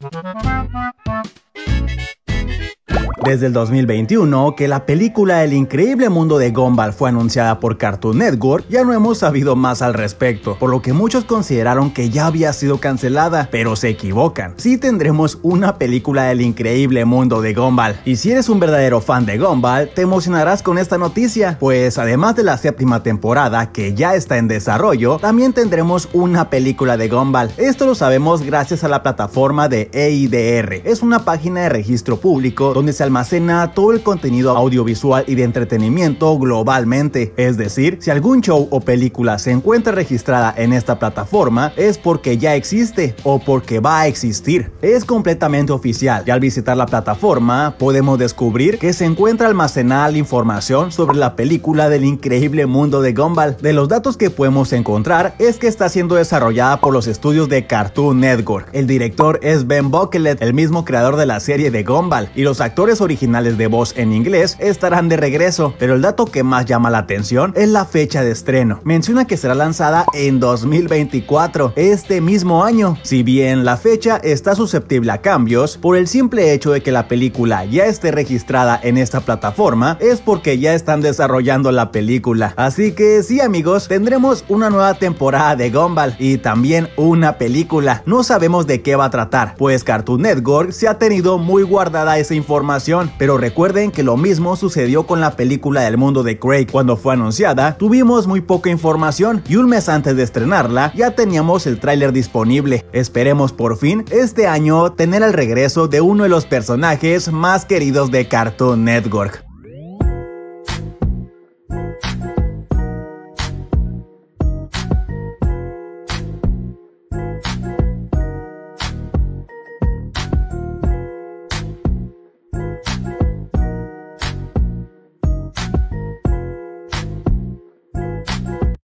Desde el 2021, que la película El increíble mundo de Gumball fue anunciada por Cartoon Network, ya no hemos sabido más al respecto, por lo que muchos consideraron que ya había sido cancelada, pero se equivocan. Sí tendremos una película del increíble mundo de Gumball, y si eres un verdadero fan de Gumball, te emocionarás con esta noticia, pues además de la séptima temporada, que ya está en desarrollo, también tendremos una película de Gumball. Esto lo sabemos gracias a la plataforma de EIDR, es una página de registro público donde se almacena todo el contenido audiovisual y de entretenimiento globalmente. Es decir, si algún show o película se encuentra registrada en esta plataforma, es porque ya existe o porque va a existir. Es completamente oficial y al visitar la plataforma podemos descubrir que se encuentra almacenada la información sobre la película del increíble mundo de Gumball. De los datos que podemos encontrar es que está siendo desarrollada por los estudios de Cartoon Network. El director es Ben Bucklet, el mismo creador de la serie de Gumball, y los actores originales de voz en inglés estarán de regreso, pero el dato que más llama la atención es la fecha de estreno. Menciona que será lanzada en 2024, este mismo año. Si bien la fecha está susceptible a cambios, por el simple hecho de que la película ya esté registrada en esta plataforma, es porque ya están desarrollando la película. Así que sí, amigos, tendremos una nueva temporada de Gumball y también una película. No sabemos de qué va a tratar, pues Cartoon Network se ha tenido muy guardada esa información, pero recuerden que lo mismo sucedió con la película del mundo de Craig. Cuando fue anunciada, tuvimos muy poca información y un mes antes de estrenarla ya teníamos el tráiler disponible. Esperemos por fin este año tener el regreso de uno de los personajes más queridos de Cartoon Network.